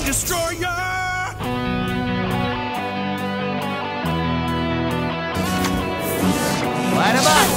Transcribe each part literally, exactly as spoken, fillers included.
destroyer. Light 'em up!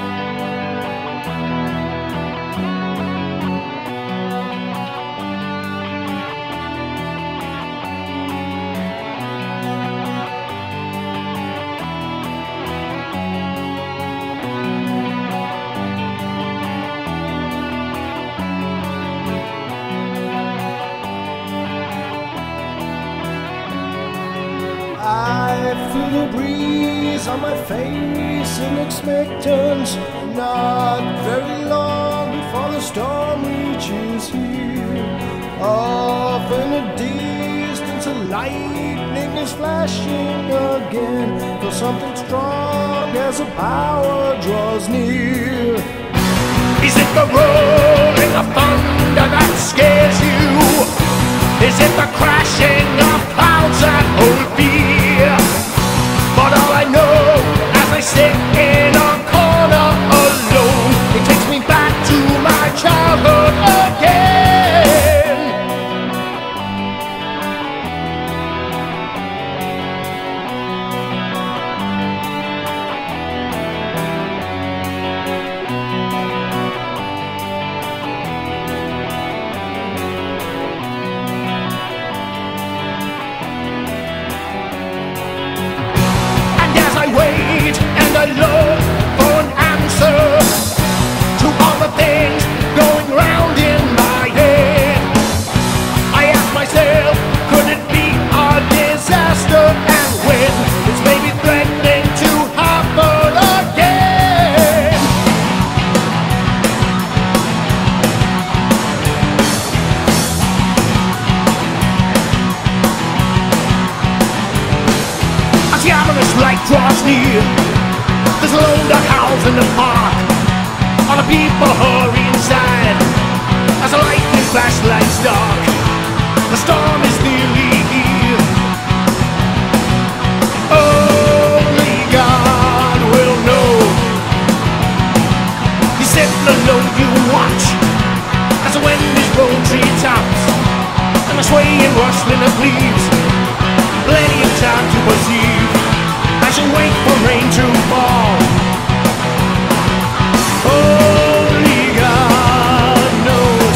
I feel the breeze on my face in expectance. Not very long before the storm reaches here. Off in the distance, the lightning is flashing again. For something strong as a power draws near. Is it the rolling of thunder that scares you? Is it the crashing of clouds that hold fear? But all I know as I sit in a corner alone, it takes me back to my childhood again. And I look for an answer to all the things going round in my head. I ask myself, could it be a disaster? And when it's maybe threatening to happen again. As the ominous light draws near, there's a load of house in the park. All the people hurry inside as the lightning flashlights dark. The storm is nearly here. Only God will know. You sit alone, you watch as the wind is blowing treetops and the swaying rustling of leaves. Plenty of time to perceive as you wait for rain to fall. Only God knows.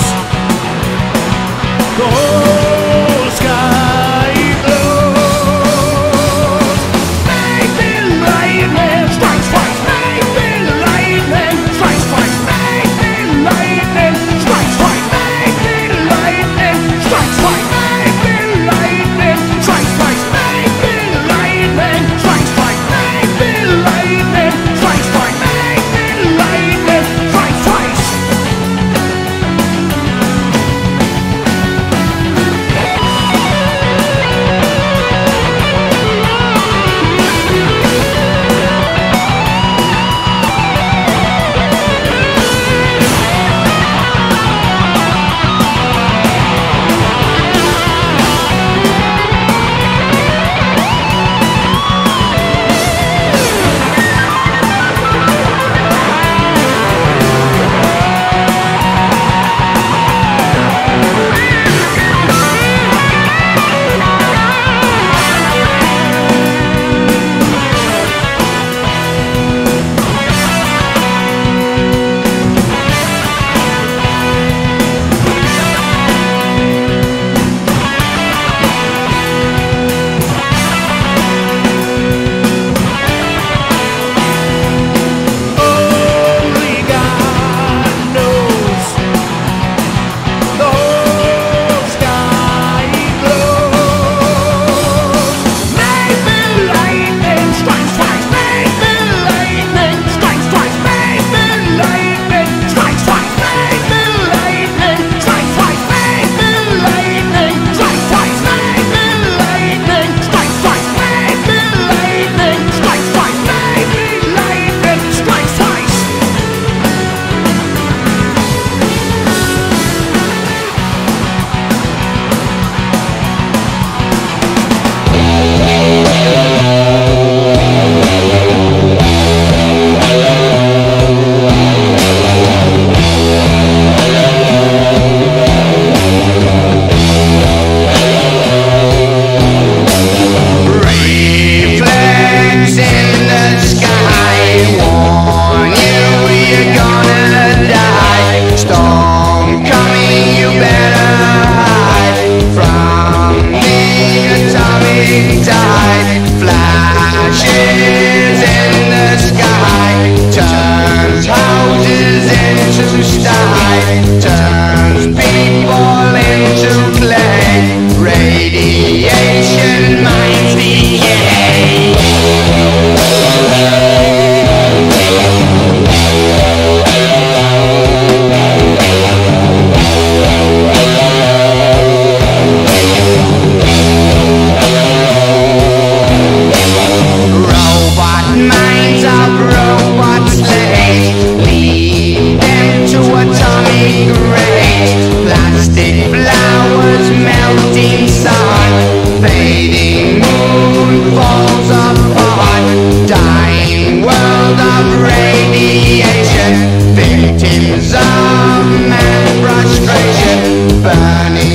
The whole sky glows. Maybe lightning strikes twice. Maybe lightning strikes twice. Maybe lightning strikes twice. Maybe lightning strikes twice. Maybe lightning strikes twice. Maybe lightning strikes twice. Maybe lightning strikes twice. Maybe lightning strikes twice.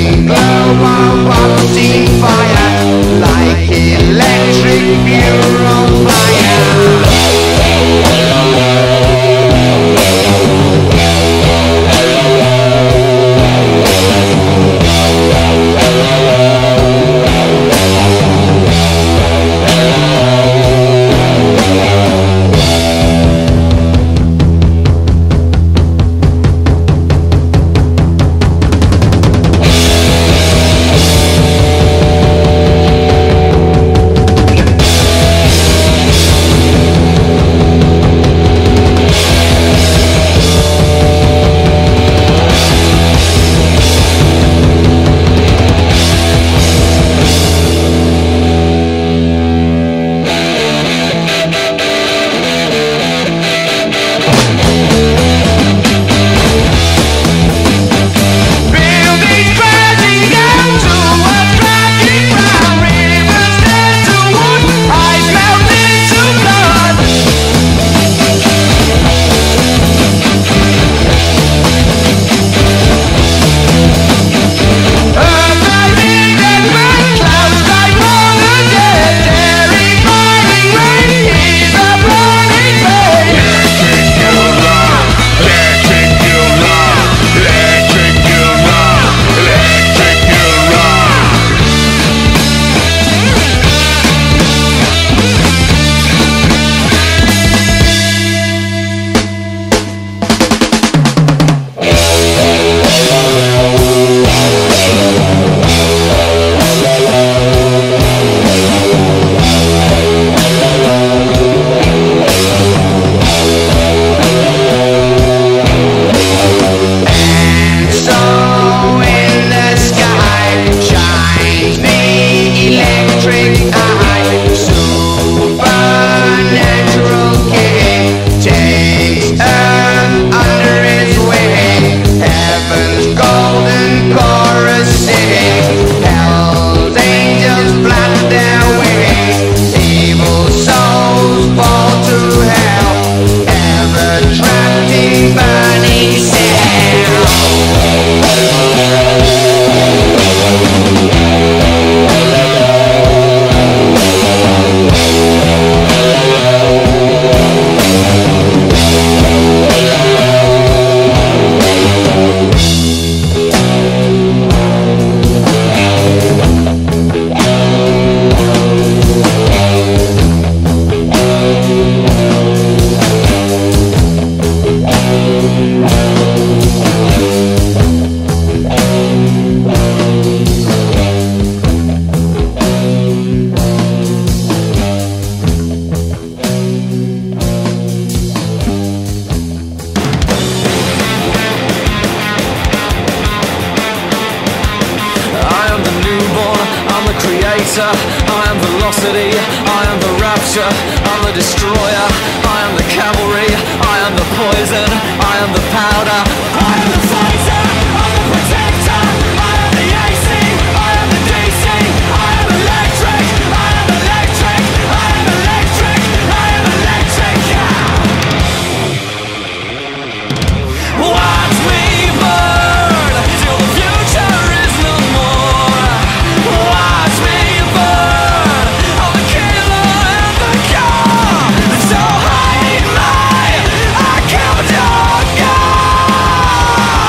Green glow of opting fire, like electric funeral fire. I am velocity, I am the rapture, I'm the destroyer, I am the cavalry, I am the poison, I am the powder, I am the fighter, I'm the protector, I am the A C, I am the D C, I am electric, I am electric, I am electric, I am electric, yeah. Watch me burn till the future is no more. Watch me burn, I'm the killer and the car. So hide me, I killed your God.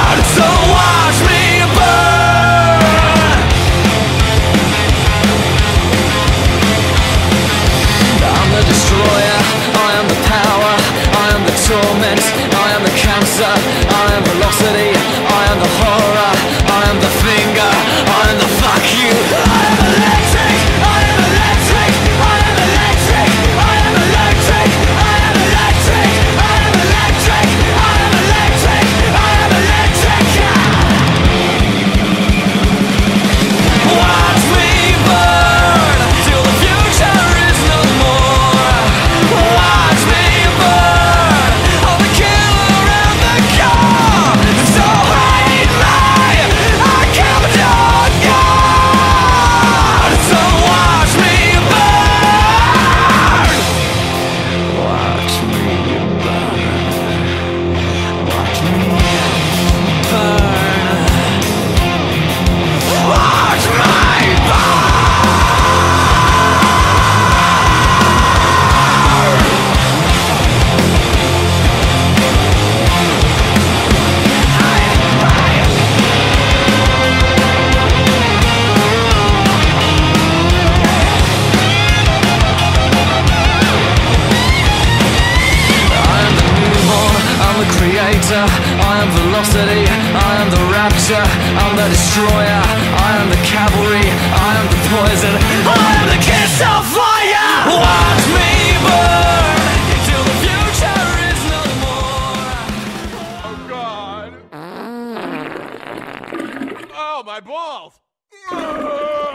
Ah!